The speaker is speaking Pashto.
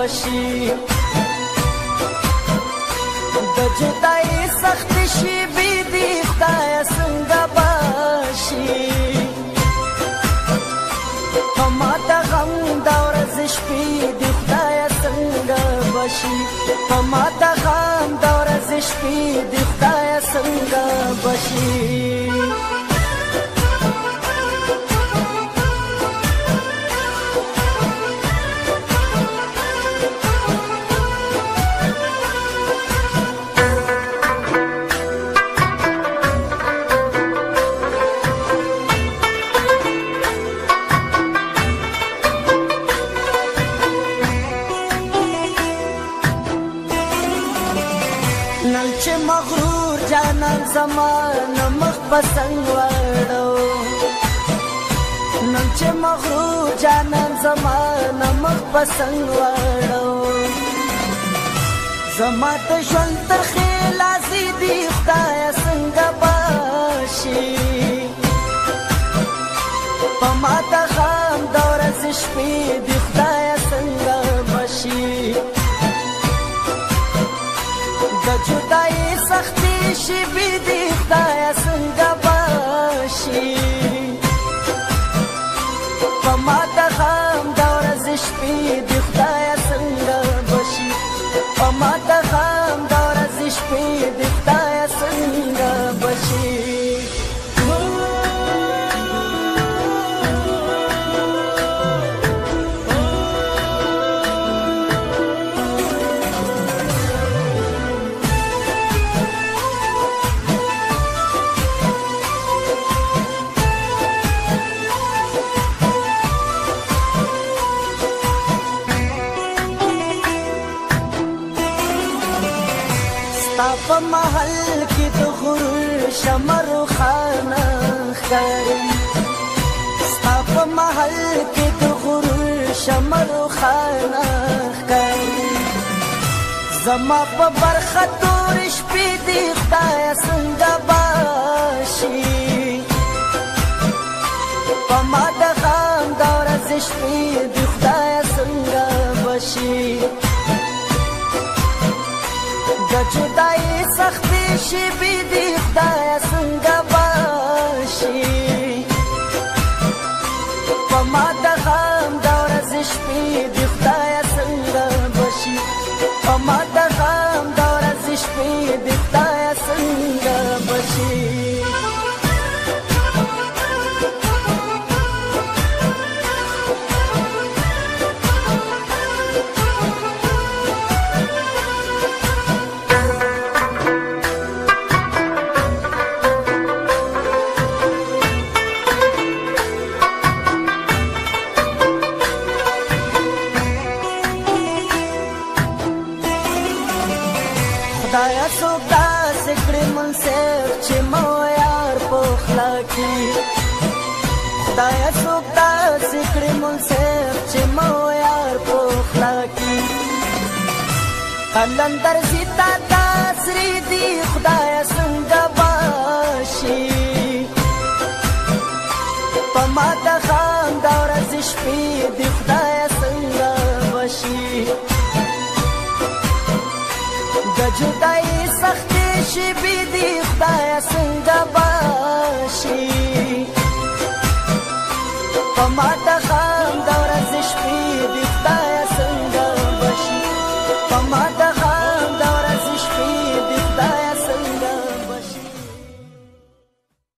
بشي د جدای سخت شي بيدي خدای څنګه بشي ما ته غم د ورځ شپې د خدای څنګه بشي ما ته غم د ورځ شپې د خدای څنګه بشي نن چې مغرور جانان زمان مخ پسنګ وړو نن چې مغرور جانان زمان مخ پسنګ وړو زما ته ژوند تر خلاسي دی خدای څنګه بشي په ما ته غم د ورځ شپې دی خدای څنګه بشي د جدای سختی شي بيدي خدای څنګه بشي په ما ته غم د ورځ شپې د خدای څنګه بشي په ما ته غم د ورځ شپې د خدای څنګه بشي په محل کې د غرور شمر خانه ښکاري ستا په محل کې د غرور شمر خانه ښکاري زما په برخه تور شپې دي خدای څنګه بشي په ما د غم د ورځ شپې دي خدای څنګه بشي د جدای سختی شي بيدي خدای څنګه بشي په ما د غم د ورځ شپې دي خدای څنګه بشي په ما د غم د ورځ شپې دي خدای څنګه بشي خدایا څوک داسې کړي منصف چې مو یار په خوله کې خدایا څوک داسې کړي منصف چې مو یار په خوله کې قلندر زی تا تاسري دي خدایا څنګه بشي په ما د غم د ورځ شپې دي خدایا څنګه بشي د جدای سختی شي بيدي خدای څنګه بشي په ما